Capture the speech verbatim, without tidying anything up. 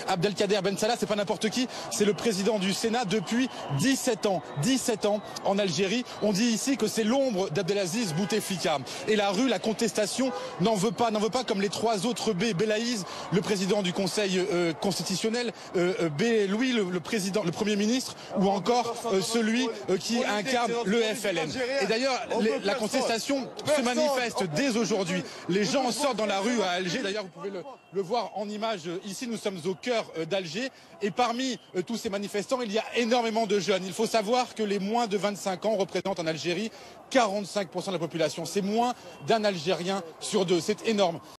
Abdelkader Ben Salah, c'est pas n'importe qui, c'est le président du Sénat depuis dix-sept ans. dix-sept ans en Algérie. On dit ici que c'est l'ombre d'Abdelaziz Bouteflika. Et la rue, la contestation n'en veut pas, n'en veut pas comme les trois autres B. Belaïz, le président du Conseil euh, constitutionnel, euh, B. Louis, le, le président, le Premier ministre, ou encore euh, celui euh, qui incarne le F L N. Et d'ailleurs, la contestation se manifeste dès aujourd'hui. Les gens sortent dans la rue à Alger. D'ailleurs, vous pouvez le, le voir en image ici. Nous sommes au cœur d'Alger. Et parmi euh, tous ces manifestants, il y a énormément de jeunes. Il faut savoir que les moins de vingt-cinq ans représentent en Algérie quarante-cinq pour cent de la population. C'est moins d'un Algérien sur deux. C'est énorme.